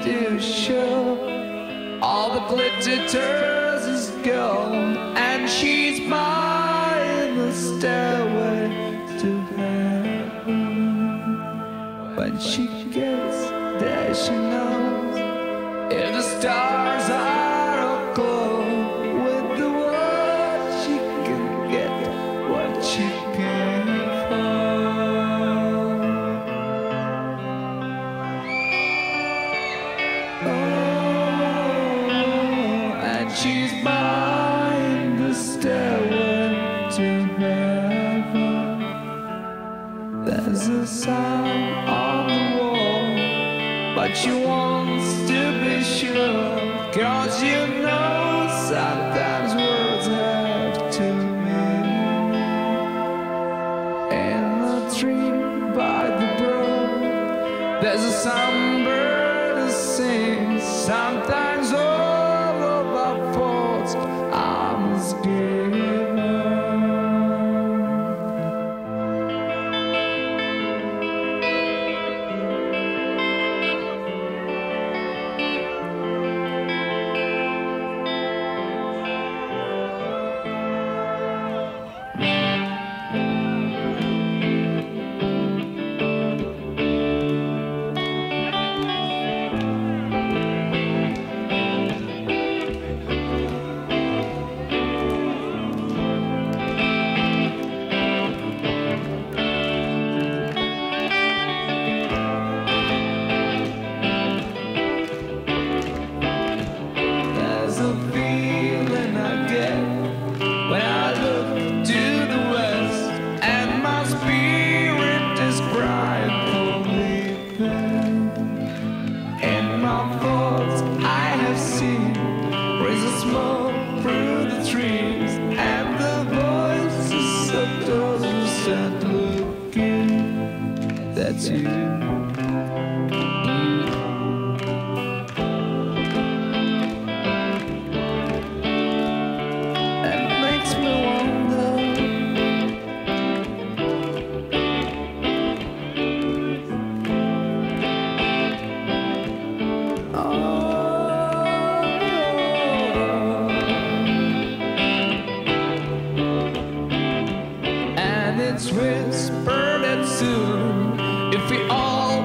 to show. All the glitter turns is gold, and she's buying the stairway to heaven. When she gets there, she knows if the stars are aglow with the world, she can get what she came for. She's buying the stairway to heaven. There's a sign on the wall, but she wants to be sure, 'cause you know sometimes words have to mean. In the tree by the brook, there's a songbird who sings. Sometimes I must give up. Through the trees, and the voices of those who stand looking. That's you. That makes me wonder. It's whispered that soon, if we all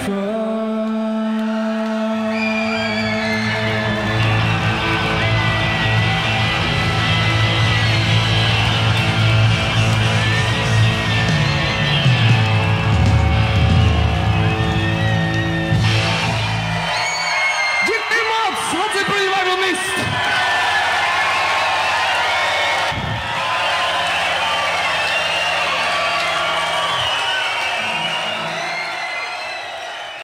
for